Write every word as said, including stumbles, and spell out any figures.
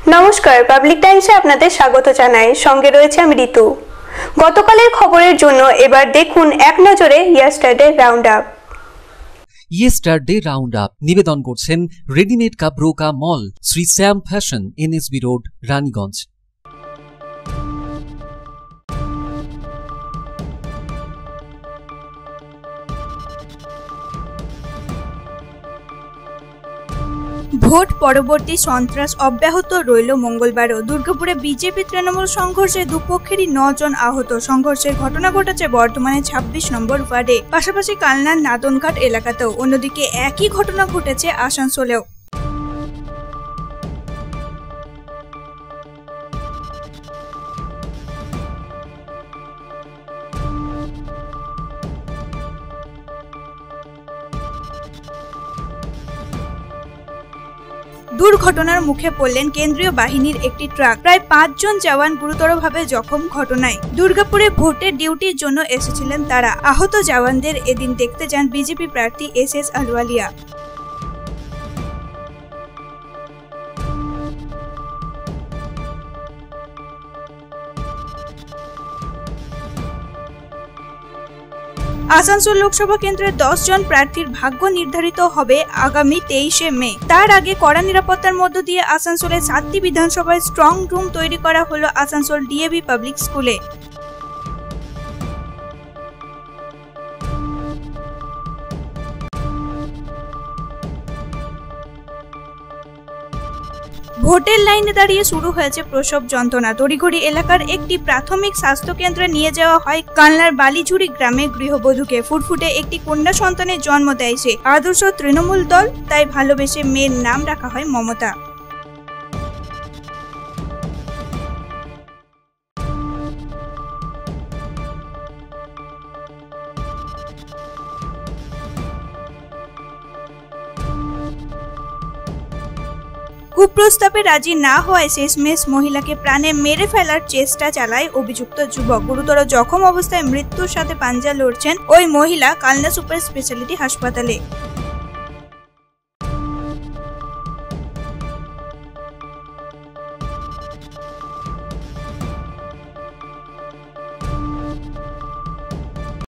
নমস্কার, পাবলিক টাইমসে আপনাদের স্বাগত জানাই। সঙ্গে রয়েছে আমি ঋতু। গতকালের খবরের জন্য এবার দেখুন এক নজরে yesterday round up. Yesterday round up নিবেদন করছেন রেডিমেড কাব্রোকা mall, Shri Shyam fashion, NSB road, Raniganj. ভোট পরবর্তী সন্ত্রাস অব্যাহত রইল। মঙ্গলবারও দুর্গাপুরে বিজেপি তৃণমূল সংঘর্ষে দুপক্ষেরই নজন আহত। সংঘর্ষের ঘটনা ঘটেছে বর্তমানে ছাব্বিশ নম্বর ওয়ার্ডে, পাশাপাশি কালনার নাদনঘাট এলাকাতেও। অন্যদিকে একই ঘটনা ঘটেছে আসানসোলেও। দুর্ঘটনার মুখে পড়লেন কেন্দ্রীয় বাহিনীর একটি ট্রাক। প্রায় পাঁচজন জওয়ান গুরুতরভাবে জখম ঘটনায়। দুর্গাপুরে ভোটের ডিউটির জন্য এসেছিলেন তারা। আহত জওয়ানদের এদিন দেখতে যান বিজেপি প্রার্থী এস এস আলওয়ালিয়া। আসানসোল লোকসভা কেন্দ্রের দশ জন প্রার্থীর ভাগ্য নির্ধারিত হবে আগামী তেইশে মে। তার আগে কড়া নিরাপত্তার মধ্য দিয়ে আসানসোলের সাতটি বিধানসভায় স্ট্রং রুম তৈরি করা হলো আসানসোল ডিএভি পাবলিক স্কুলে। ভোটের লাইনে দাঁড়িয়ে শুরু হয়েছে প্রসব যন্ত্রণা। তড়িঘড়ি এলাকার একটি প্রাথমিক স্বাস্থ্য কেন্দ্রে নিয়ে যাওয়া হয় কালনার বালিঝুড়ি গ্রামে গৃহবধূকে। ফুটফুটে একটি কন্যা সন্তানের জন্ম দেয় সে। আদর্শ তৃণমূল দল, তাই ভালোবেসে মেয়ের নাম রাখা হয় মমতা। কুপ্রস্তাবে রাজি না হওয়ায় শেষমেশ মহিলাকে প্রাণে মেরে ফেলার চেষ্টা চালায় অভিযুক্ত যুবক। গুরুতর জখম অবস্থায় মৃত্যুর সাথে পাঞ্জা লড়ছেন ওই মহিলা কালনা সুপার স্পেশালিটি হাসপাতালে।